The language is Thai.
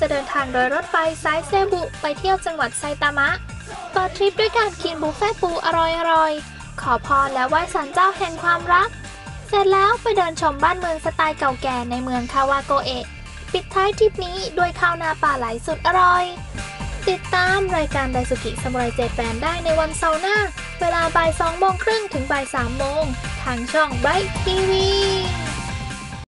จะเดินทางโดยรถไฟสายเซบุไปเที่ยวจังหวัดไซตามะเปิดทริปด้วยการกินบุฟเฟ่ปูอร่อยๆขอพรและไหว้ศาลเจ้าแห่งความรักเสร็จแล้วไปเดินชมบ้านเมืองสไตล์เก่าแก่ในเมืองคาวาโกเอะปิดท้ายทริปนี้ด้วยข้าวหน้าปลาไหลสุดอร่อยติดตามรายการไดซุกิซามูไรเจแปนได้ในวันเสาร์หน้าเวลาบ่าย 2:30 ถึงบ่าย 3 โมงทางช่องไบรท์ทีวี